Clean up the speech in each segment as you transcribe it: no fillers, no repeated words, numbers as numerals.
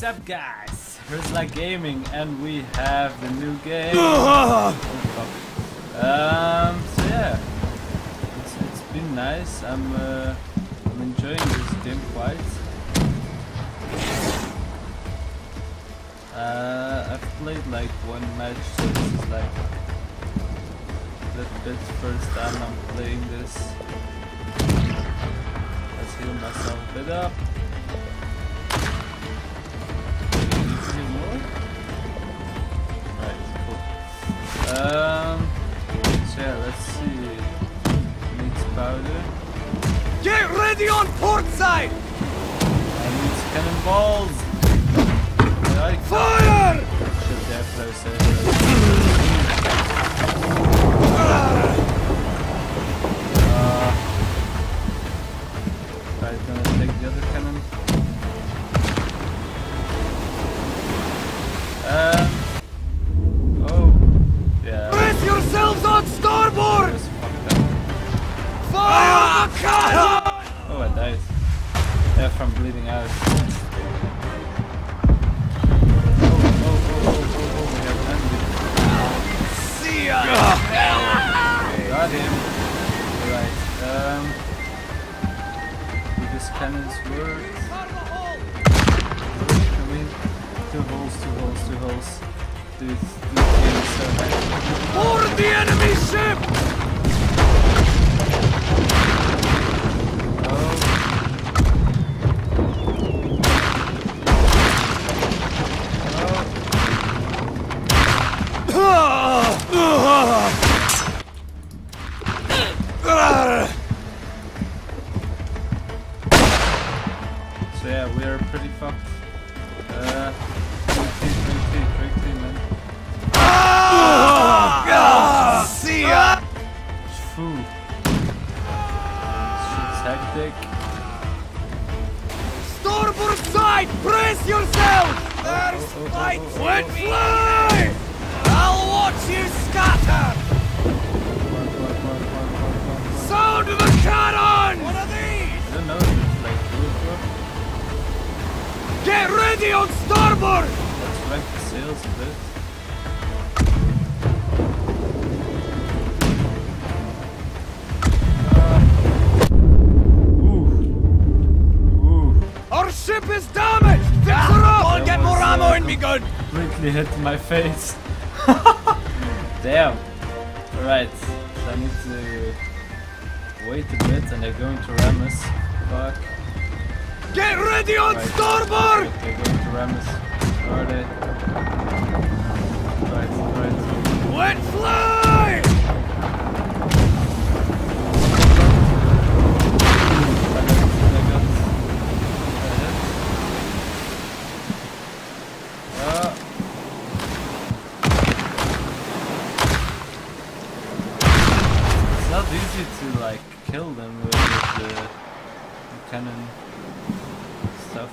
up, guys? Rizla Gaming, and we have the new game. So yeah, it's been nice. I'm enjoying this game quite. I've played like one match, so this is like the first time I'm playing this. Let's heal myself a bit up. So yeah, let's see. Needs powder. Get ready on port side! I need cannonballs. Fire! Shit, they're closer. Right, gonna take the other cannon. Brace yourselves on starboard! Fire the cannon! Oh, I died. Yeah, from bleeding out. We have landed. See ya! Got him. Alright, do this cannons work? Can we? Two holes. Dude, this game is so bad. Board the enemy ship! So yeah, we are pretty fucked. Great team, man. See ya! Phew. Shit's hectic. Starboard side! Brace yourselves! There's light! Wet fly! I'll watch you scatter! Sound of the cannon! What are these? I don't know if it's like bulletproof. Get ready on starboard! Let's wreck the sails a bit. Our ship is damaged! Fix her up! I'll get more ammo in me gun! Completely hit my face. Damn. Alright, so I need to wait a bit and they're going to ram us. Fuck. Get ready on starboard! They're going to ram us. Where are they? Right. Wet fly! It's not easy to like kill them with the cannon stuff.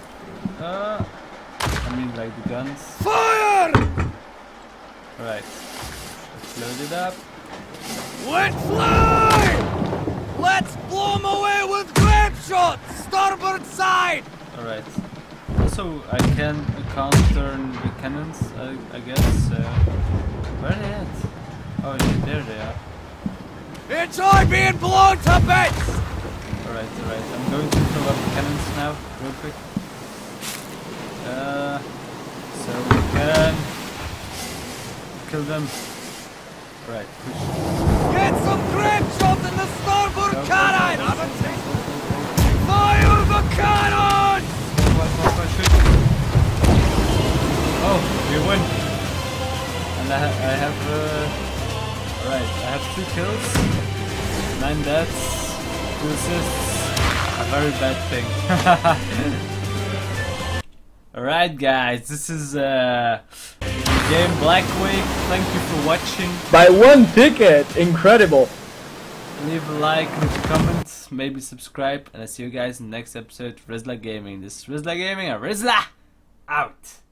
I mean like the guns. Fire! Alright. Let's load it up. Wet fly! Let's blow them away with grape shots! Starboard side! Alright. Also, I can counter the cannons, I guess. Where are they at? Oh, there they are. Enjoy being blown to bits! Alright. I'm going to fill up the cannons now, real quick. So we can kill them. Right, push. Get some grape shots in the starboard Go. cannon! Fire the cannon! Shoot. Oh, we win. And I have alright, I have 2 kills, 9 deaths, 2 assists. A very bad thing. Alright guys, this is game Blackwake. Thank you for watching. By 1 ticket! Incredible! Leave a like, leave a comment, maybe subscribe, and I see you guys in the next episode of Rizla Gaming. This is Rizla Gaming, and Rizla out!